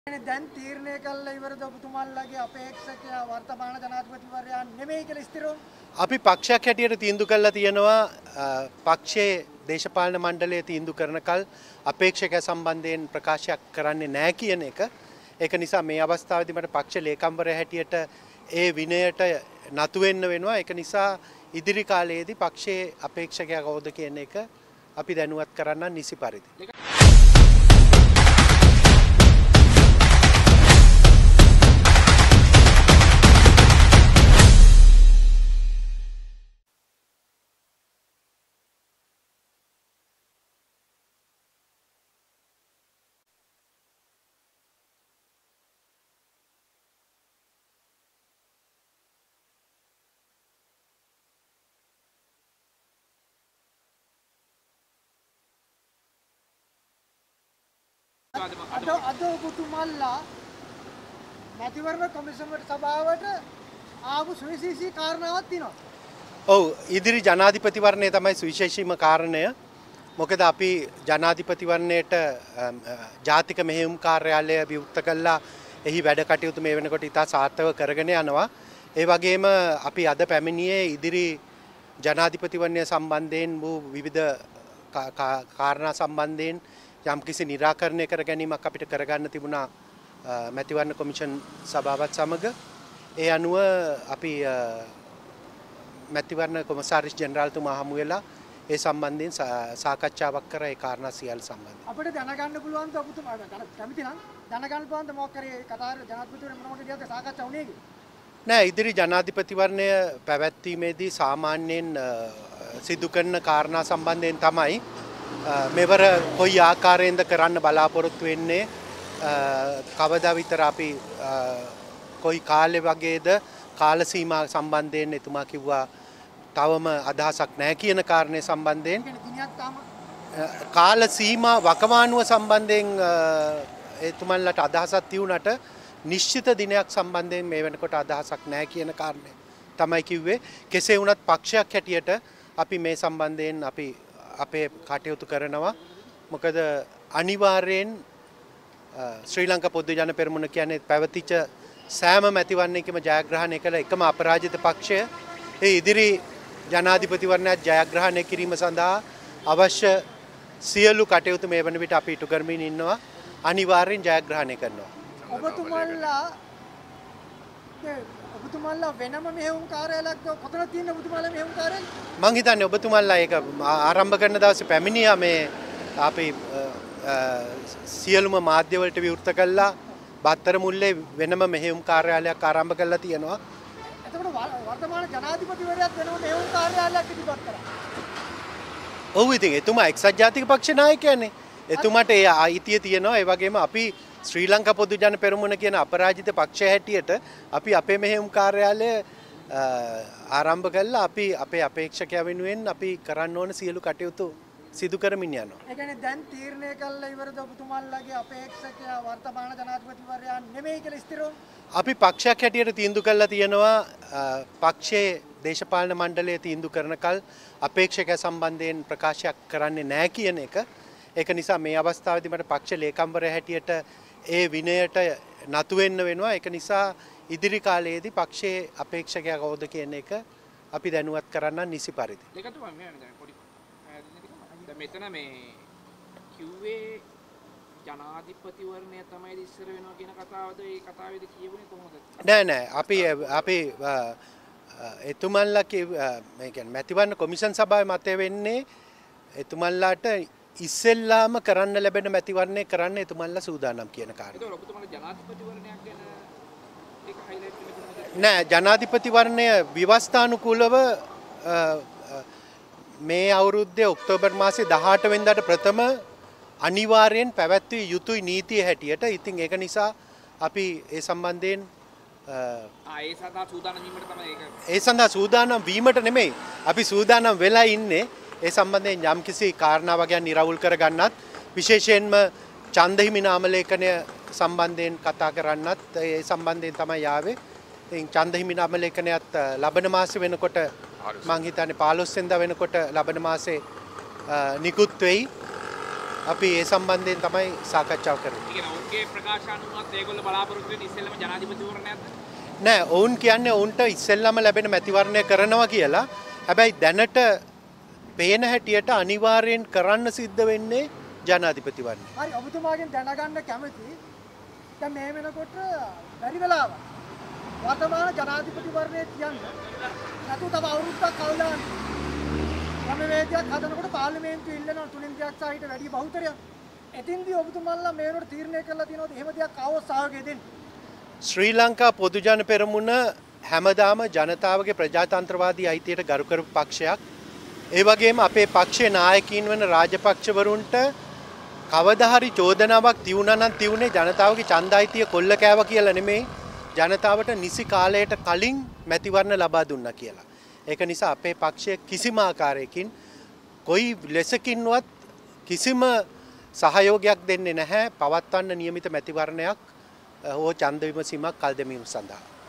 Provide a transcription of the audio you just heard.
දැන් තීරණය කළා ඉවරද ඔබතුමාලගේ අපේක්ෂකයා වර්තමාන ජනාධිපතිවරයා නෙමෙයි කියලා ස්ථිරව අපි පක්ෂයක් හැටියට තීන්දුව කළා තියෙනවා පක්ෂයේ දේශපාලන මණ්ඩලයේ තීන්දුව කරනකල් අපේක්ෂකයා සම්බන්ධයෙන් ප්‍රකාශයක් කරන්නේ නැහැ කියන එක. ඒක නිසා මේ අවස්ථාවේදී මට පක්ෂ ලේකම්වරයා හැටියට ඒ විනයට නතු වෙන්න වෙනවා. ඒක නිසා ඉදිරි කාලයේදී පක්ෂයේ අපේක්ෂකයා කවුද කියන එක අපි දැනුවත් කරන්න නිසි පරිදි. අද ඔබතුමාලා මැතිවරණ කොමිසමේ සභාවට ආපු සුවිශේෂී කාරණාවක් තියෙනවා. ඔව් ඉදිරි ජනාධිපතිවරණය තමයි සුවිශේෂීම කාරණය. මොකද අපි ජනාධිපතිවරණයට ජාතික මෙහෙයුම් කාර්යාලය විවෘත කළා. එහි වැඩ කටයුතු මේ වෙනකොට ඉතා සාර්ථකව කරගෙන යනවා. ඒ වගේම අපි අද පැමිණියේ ඉදිරි ජනාධිපතිවරණය සම්බන්ධයෙන් වූ විවිධ කාරණා සම්බන්ධයෙන් යම්කිසි निराකරණය කර ගැනීමක් අපිට කරගන්න තිබුණා මැතිවරණ කොමිෂන් සභාවත් සමග. ඒ අනුව අපි මැතිවරණ කොමසාරිස් ජෙනරාල්තුමා හමු වෙලා ඒ සම්බන්ධයෙන් සාකච්ඡාවක් කර ඒ කාරණා සියල්ල සම්බන්ධයෙන්. අපිට දැනගන්න පුළුවන් ද ඔබතුමාට කැමති නම් දැනගන්න පුළුවන් ද මොකක් කරේ කතාර ජනාධිපතිවරයා මොනවද කියද්ද සාකච්ඡා වුණේ කියලා? නෑ ඉදිරි ජනාධිපතිවරණය පැවැත්වීමේදී සාමාන්‍යයෙන් සිදු කරන කාරණා සම්බන්ධයෙන් තමයි මෙවර කොයි ආකාරයෙන්ද කරන්න බලාපොරොත්තු වෙන්නේ කවදා විතර අපි කොයි කාලෙ වගේද කාල සීමා සම්බන්ධයෙන් එතුමා කිව්වා තවම අදහසක් නැහැ කියන කාරණේ සම්බන්ධයෙන් කාල සීමා වකවානුව සම්බන්ධයෙන් එතුමන්ලට අදහසක් තියුණට නිශ්චිත දිනයක් සම්බන්ධයෙන් මේ වෙනකොට අදහසක් නැහැ කියන කාරණේ තමයි කිව්වේ. කෙසේ වුණත් පක්ෂයක් හැටියට අපි මේ සම්බන්ධයෙන් අපි අපේ කටයුතු කරනවා. මොකද අනිවාර්යෙන් ශ්‍රී ලංකා පොදු ජන පෙරමුණ කියන්නේ පැවතිච්ච සෑම මැතිවරණයකම ජයග්‍රහණය කළ එකම අපරාජිත පක්ෂය. ඒ ඉදිරි ජනාධිපතිවරණයක් ජයග්‍රහණය කිරීම සඳහා අවශ්‍ය සියලු කටයුතු මේ වන විට අපි ඉටු කරමින් ඉන්නවා. අනිවාර්යෙන් ජයග්‍රහණය කරනවා. ඔබතුමාලා වෙනම මෙහෙයුම් කාර්යාලයක් කොතනද තියෙන ඔබතුමාලා මෙහෙයුම් කාර්යාලය? මං හිතන්නේ ඔබතුමාලා ඒක ආරම්භ කරන දවසේ පැමිණියා මේ අපි සියලුම මාධ්‍ය වලට විවෘත කළා බත්තර මුල්ලේ වෙනම මෙහෙයුම් කාර්යාලයක් ආරම්භ කරලා තියෙනවා. එතකොට වර්තමාන ජනාධිපතිවරයාත් වෙනම මෙහෙයුම් කාර්යාලයක් ඉදිරිපත් කරා. ඔව් ඉතින් එතුමා එක්සත් ජාතික පක්ෂ නායකයානේ. එතුමාට ඒ අයිතිය තියෙනවා. ඒ වගේම අපි ශ්‍රී ලංකා පොදු ජන පෙරමුණ කියන අපරාජිත පක්ෂය හැටියට අපි අපේ මෙහෙයුම් කාර්යාලය ආරම්භ කළා. අපි අපේ අපේක්ෂකයා වෙනුවෙන් අපි කරන්න ඕන සියලු කටයුතු සිදු කරමින් යනවා. ඒ කියන්නේ දැන් තීරණය කළා ඉවරද ඔබතුමාලගේ අපේක්ෂකයා වර්තමාන ජනාධිපතිවරයා නෙමෙයි කියලා ස්ථිරව අපි පක්ෂයක් හැටියට තීන්දුව කළා තියෙනවා පක්ෂයේ දේශපාලන මණ්ඩලයේ තීන්දුව කරනකල් අපේක්ෂකයා සම්බන්ධයෙන් ප්‍රකාශයක් කරන්නේ නැහැ කියන එක. ඒක නිසා මේ අවස්ථාවේදී මට පක්ෂ ලේකම්වරයා හැටියට ඒ විනයට නතු වෙන්න වෙනවා. ඒක නිසා ඉදිරි කාලයේදී පක්ෂයේ අපේක්ෂකයා කවුද කියන එක අපි දැනුවත් කරන්න නිසි පරිදි. දෙකතුමා මේ දැන් පොඩි දැන් මෙතන මේ කිව්වේ ජනාධිපතිවරණය තමයි ඉස්සර වෙනවා කියන කතාවද ඒ කතාවේදී කියවුනේ කොහොමද? නෑ අපි එතුමන්ලා මේ කියන්නේ මැතිවරණ කොමිෂන් සභාවේ මතය වෙන්නේ එතුමන්ලාට ඉස්සෙල්ලාම කරන්න ලැබෙන මැතිවරණය කරන්න එතුමන්ලා සූදානම් කියන කාරණා. ඒක ඔබතුමාලා ජනාධිපතිවරණයක් ගැන ඒක හයිලයිට් කරන්න නෑ ජනාධිපතිවරණය ව්‍යවස්ථානුකූලව මේ අවුරුද්දේ ඔක්තෝබර් මාසේ 18 වෙනිදාට ප්‍රථම අනිවාර්යෙන් පැවැත්විය යුතුයි නීතිය හැටියට. ඉතින් ඒක නිසා අපි ඒ සම්බන්ධයෙන් ඒ සඳහා සූදානම් වීමට තමයි ඒක. ඒ සඳහා සූදානම් වීමට නෙමෙයි අපි සූදානම් වෙලා ඉන්නේ. ඒ සම්බන්ධයෙන් යම්කිසි කාරණාවක් ගැන නිරවුල් කර ගන්නත් විශේෂයෙන්ම ඡන්දහිමි නාම ලේඛනය සම්බන්ධයෙන් කතා කරන්නත් ඒ සම්බන්ධයෙන් තමයි ආවේ. ඉතින් ඡන්දහිමි නාම ලේඛනයත් ලබන මාසෙ වෙනකොට මං හිතන්නේ 15 වෙනිදා වෙනකොට ලබන මාසේ නිකුත් වෙයි. අපි ඒ සම්බන්ධයෙන් තමයි සාකච්ඡාව කරන්නේ. ඒ කියන්නේ ඔවුන්ගේ ප්‍රකාශ අනුවත් ඒගොල්ලෝ බලාපොරොත්තු වෙන්නේ ඉස්සෙල්ලම ජනාධිපතිවරණයක්ද? නෑ ඔවුන් කියන්නේ ඔවුන්ට ඉස්සෙල්ලම ලැබෙන මැතිවරණය කරනවා කියලා. හැබැයි දැනට පේන හැටියට අනිවාර්යෙන් කරන්න සිද්ධ වෙන්නේ ජනාධිපතිවරණය. හරි ඔබතුමාගෙන් දැනගන්න කැමති දැන් මේ වෙනකොට බැරි වෙලාවක් වර්තමාන ජනාධිපතිවරණය කියන්න නැතු තව අවුරුද්දක් කල් දාන්න ක්‍රමවේදයක් හදනකොට පාර්ලිමේන්තුවේ ඉල්ලන තුලින් දෙයක් සහිත වැඩි බහුතරයක් එතින්දී ඔබතුමාලා මේ වෙනකොට තීරණය කළා තියෙනවද එහෙම දෙයක් ආවොත් සහයෝගය දෙන්න ශ්‍රී ලංකා පොදු ජන පෙරමුණ හැමදාම ජනතාවගේ ප්‍රජාතන්ත්‍රවාදී අයිතියට ගරු කරපු පක්ෂයක්. ඒ වගේම අපේ පක්ෂයේ නායකයින් වන රාජපක්ෂවරුන්ට කවදා හරි චෝදනාවක් තියුණා නම් තියුනේ ජනතාවගේ ඡන්ද අයිතිය කොල්ල කෑවා කියලා නෙමෙයි ජනතාවට නිසි කාලයට කලින් මැතිවරණ ලබා දුන්නා කියලා. ඒක නිසා අපේ පක්ෂය කිසිම ආකාරයකින් කොයි ලෙසකින්වත් කිසිම සහයෝගයක් දෙන්නේ නැහැ පවත්වන්න නියමිත මැතිවරණයක් හෝ ඡන්ද විමසීමක් කල් දැමීම සඳහා.